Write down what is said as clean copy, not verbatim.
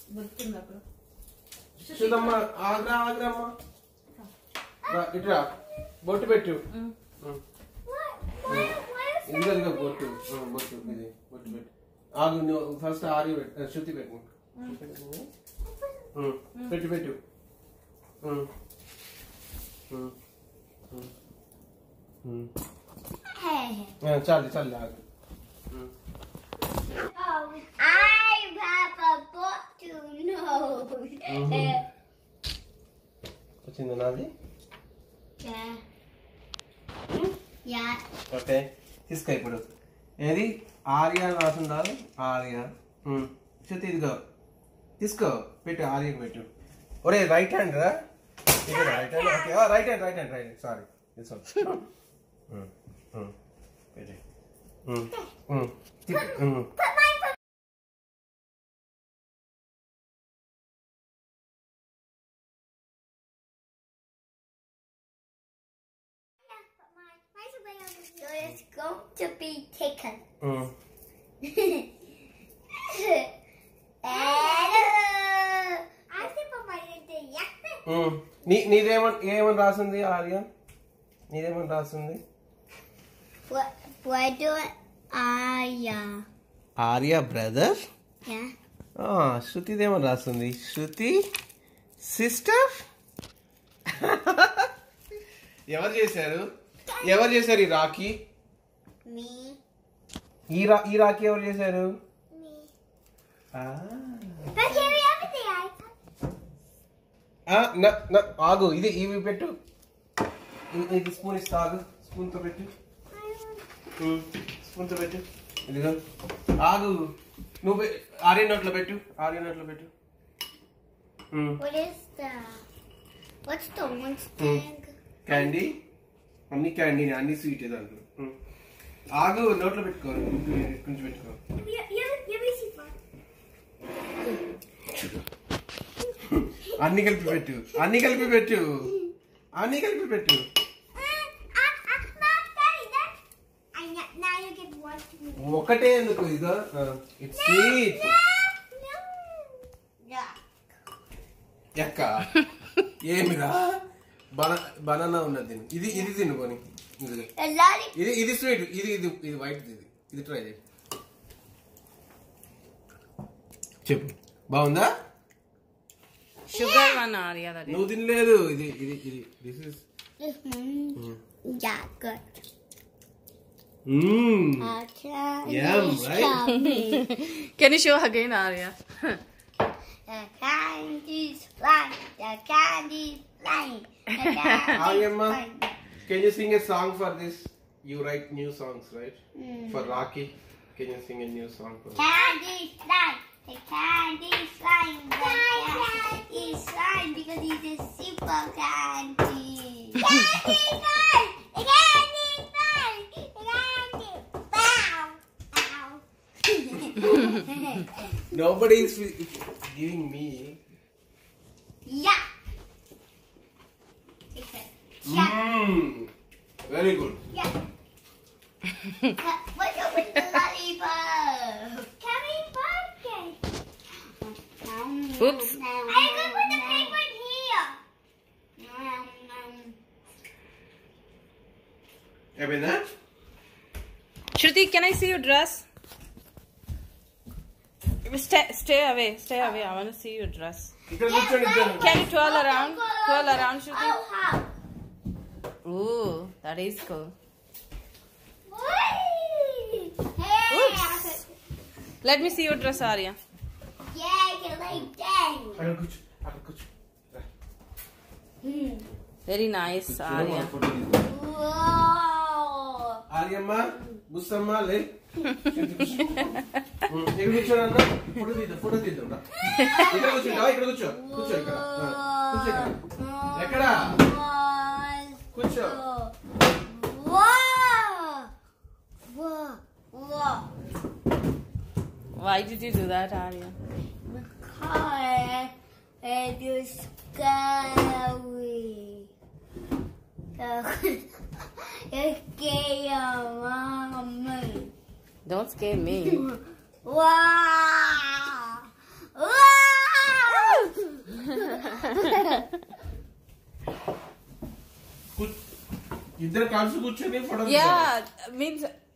Shudamma, agra, amma. Itra, bottu pettu. Inga bottu. Bottu pettu. Agu first Ari Shruti pettu. Pettu. Charlie. I have a bottle nose. What's in the nadi? Yeah. Okay. This guy put it. Edi Arya Rasundal. Arya. Shruti go. This go. Pettu Arya pettu. Ore right hand, right hand. Okay. Oh, right hand. Sorry. This one. Pettu. So it's going to be taken. నీదేమని రాసింది ఆర్య నీదేమని రాసింది Arya brother శృతిదేమని రాస్తుంది శృతి sister ఎవరు చేశారు ఈ రాఖీ ఈ రాఖీ ఎవరు చేశారు ఆగు ఇది ఇవి పెట్టు ఇది స్పూన్ ఇస్తా ఆగు స్పూన్ తో పెట్టు ఇదిగో ఆగు నువ్వు ఆర్య నోట్లో పెట్టు క్యాండీ అన్ని క్యాండీ అన్ని స్వీట్ దాంట్లో ఆగు నోట్లో పెట్టుకో కొంచెం పెట్టుకో అన్ని కలిపి పెట్టు ఒకటే ఎందుకు ఇదో ఇట్స్ స్వీట్ ఎక్క ఏమిరా బనానా ఉన్నది ఇది తినుకొని ఇది స్వీట్ ఇది వైట్ ఇది ట్రై చేయి చెప్పు బాగుందా షుగర్ వన్ ఆర్యా నువ్వు తినలేదు ఇది this is yum, right? Can you show again, Arya? The candy's flying. Aryamma, can you sing a song for this? You write new songs, right? For Rakhi, can you sing a new song for Candy's flying. The candy's flying. The candy's flying because he's a super candy. Candy's flying. The candy's flying. The candy. Bow. Ow. Nobody is giving me. Yeah. Very good. Yeah. What's up with the lollipop? Can we park it? Oops. I can put the paper here. Abina? Shruti, can I see your dress? Stay away. I want to see your dress. Can you twirl around? Shruti. Ooh, that is cool. Oops. Let me see your dress, Arya. Yeah, I can like that. Very nice, Arya. Whoa. Aryamma, Bussamma, le. ఇక్కడ కూర్చోనన్నా photo తీద్దాం ఇక్కడ కూర్చో ఎక్కడ కూర్చో Why did you do that, Arya? Because it is scary. It's scary, Mommy. Don't scare me. Wow! Wow! ఇద్దరు కలిసి కూర్చొని photo Yeah, means